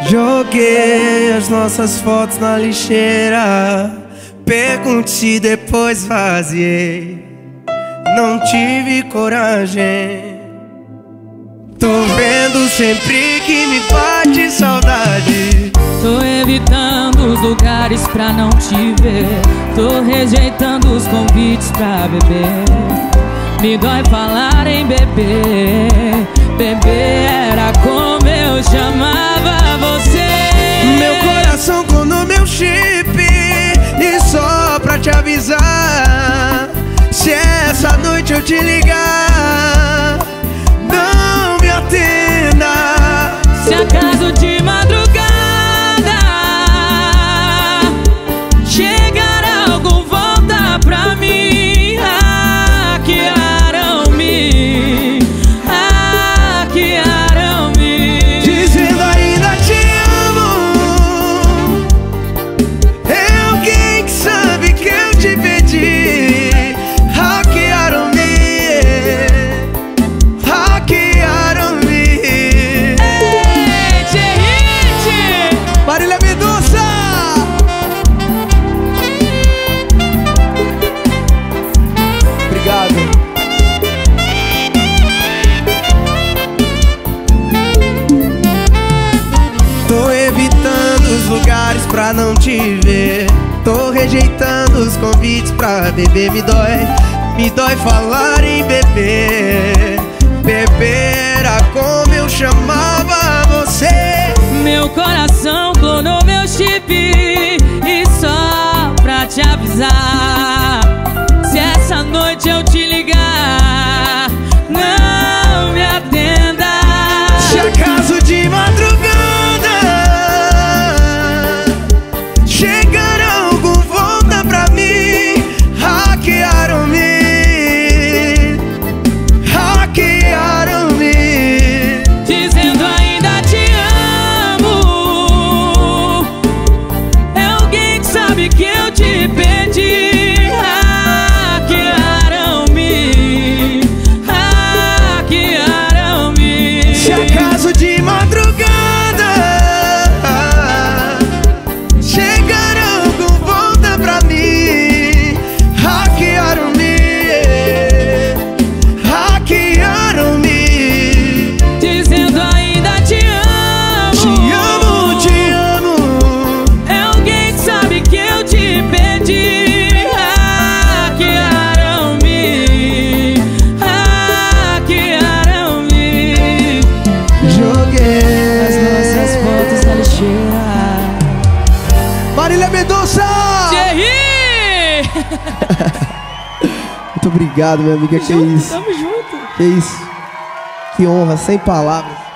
Joguei as nossas fotos na lixeira, perguntei, depois vaziei. Não tive coragem. Tô vendo sempre que me bate saudade. Tô evitando os lugares pra não te ver. Tô rejeitando os convites pra beber. Me dói falar em beber. Beber era como eu chamava você. Meu coração clonou meu chip. E só pra te avisar, se essa noite eu te ligar, não me atenda. Se acaso de madrugada chegar algum, volta pra mim. Hackearam-me, hackearam-me, dizendo ainda te amo. É alguém que sabe que eu te pedi. Hackearam-me, hackearam-me. Ei, Thierry! Marília Mendonça! Obrigado. Tô evitando os lugares pra não te ver. Tô rejeitando os convites pra beber. Me dói falar em beber. Beber era como eu chamava você. Meu coração clonou meu chip. E só pra te avisar, se essa noite eu te ligar, não me atenda. Se acaso de madrugada chegar algum, volta pra mim. Hackearam-me, hackearam-me, dizendo ainda te amo. É alguém que sabe que eu te perdi. Hackearam-me, hackearam-me. se acaso de madrugada chegar algum, volta pra mim. Hackearam-me, hackearam-me, Dizendo ainda te amo. te amo, te amo. É alguém que sabe que eu te perdi. Hackearam-me, hackearam-me. Joguei As nossas fotos na lixeira. Marília Mendonça! Thierry! Muito obrigado, minha amiga. Que isso? Tamo junto. Que isso? Que honra, sem palavras.